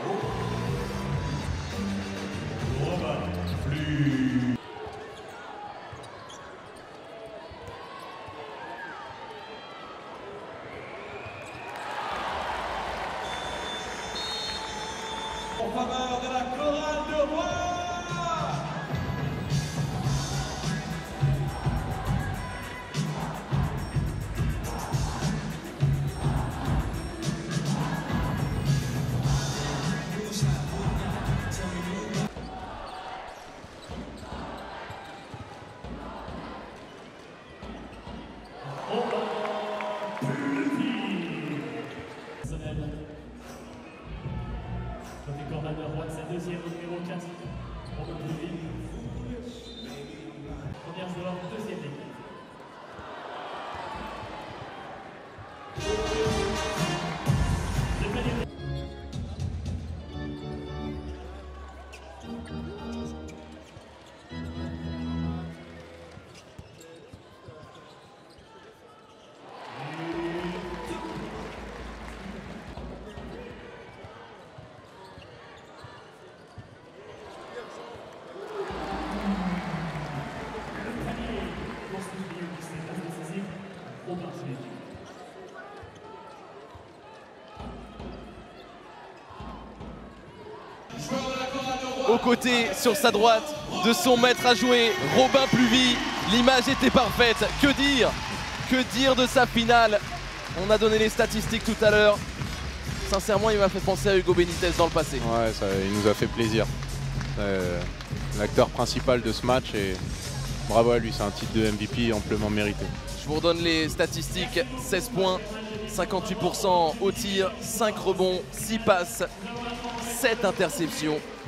En faveur de la chorale de Rouen. Côté Corban de Rouen, c'est deuxième numéro 4. Robin Pluvy. Première joueur, deuxième équipe. Aux côtés, sur sa droite, de son maître à jouer, Robin Pluvy. L'image était parfaite. Que dire? Que dire de sa finale? On a donné les statistiques tout à l'heure. Sincèrement, il m'a fait penser à Hugo Benitez dans le passé. Ouais, il nous a fait plaisir. L'acteur principal de ce match, et bravo à lui, c'est un titre de MVP amplement mérité. Je vous redonne les statistiques. 16 points, 58% au tir, 5 rebonds, 6 passes, 7 interceptions.